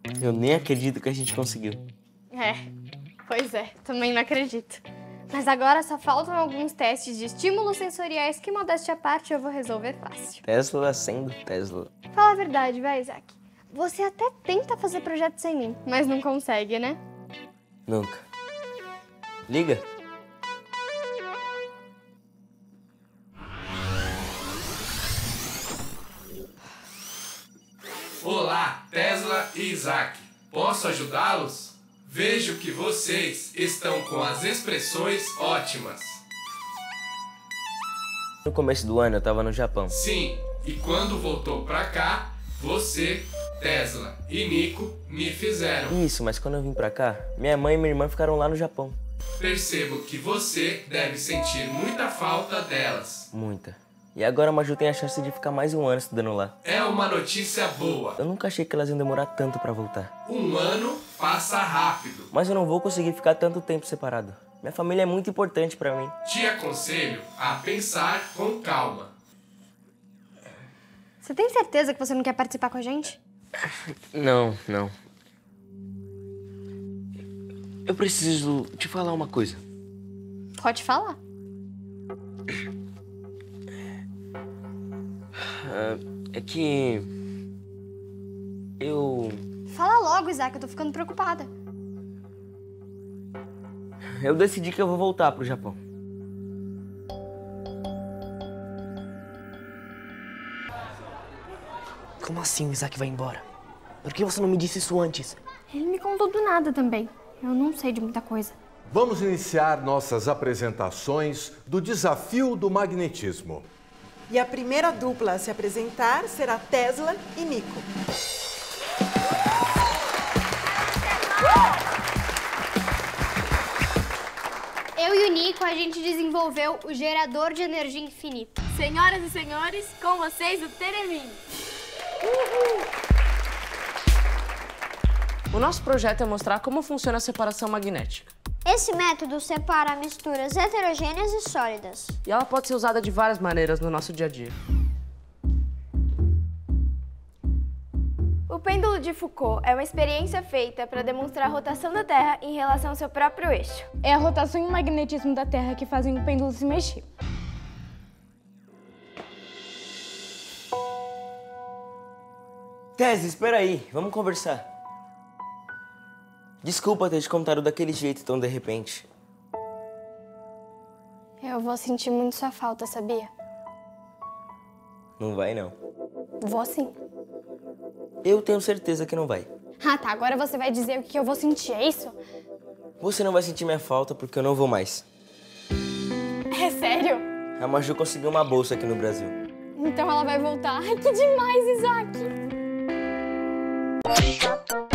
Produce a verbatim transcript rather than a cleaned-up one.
Eu nem acredito que a gente conseguiu. É, pois é, também não acredito. Mas agora só faltam alguns testes de estímulos sensoriais que, modéstia à parte, eu vou resolver fácil. Tesla sendo Tesla. Fala a verdade, vai, Isaac. Você até tenta fazer projeto sem mim, mas não consegue, né? Nunca. Liga. Olá, Tesla e Isaac. Posso ajudá-los? Vejo que vocês estão com as expressões ótimas. No começo do ano eu tava no Japão. Sim, e quando voltou pra cá, você, Tesla e Nico me fizeram. Isso, mas quando eu vim pra cá, minha mãe e minha irmã ficaram lá no Japão. Percebo que você deve sentir muita falta delas. Muita. E agora a Maju tem a chance de ficar mais um ano estudando lá. É uma notícia boa. Eu nunca achei que elas iam demorar tanto pra voltar. Um ano passa rápido. Mas eu não vou conseguir ficar tanto tempo separado. Minha família é muito importante pra mim. Te aconselho a pensar com calma. Você tem certeza que você não quer participar com a gente? Não, não. Eu preciso te falar uma coisa. Pode falar. É que... Eu... Fala logo, Isaac, eu tô ficando preocupada. Eu decidi que eu vou voltar pro Japão. Como assim o Isaac vai embora? Por que você não me disse isso antes? Ele me contou do nada também. Eu não sei de muita coisa. Vamos iniciar nossas apresentações do desafio do magnetismo. E a primeira dupla a se apresentar será Tesla e Nico. Eu e o Nico, a gente desenvolveu o gerador de energia infinita. Senhoras e senhores, com vocês o Teremin. O nosso projeto é mostrar como funciona a separação magnética. Esse método separa misturas heterogêneas e sólidas. E ela pode ser usada de várias maneiras no nosso dia a dia. O pêndulo de Foucault é uma experiência feita para demonstrar a rotação da Terra em relação ao seu próprio eixo. É a rotação e o magnetismo da Terra que fazem o pêndulo se mexer. Tese, espera aí, vamos conversar. Desculpa ter te contado daquele jeito tão de repente. Eu vou sentir muito sua falta, sabia? Não vai, não. Vou sim. Eu tenho certeza que não vai. Ah, tá. Agora você vai dizer o que eu vou sentir, é isso? Você não vai sentir minha falta porque eu não vou mais. É sério? A Maju conseguiu uma bolsa aqui no Brasil. Então ela vai voltar. Ai, que demais, Isaac!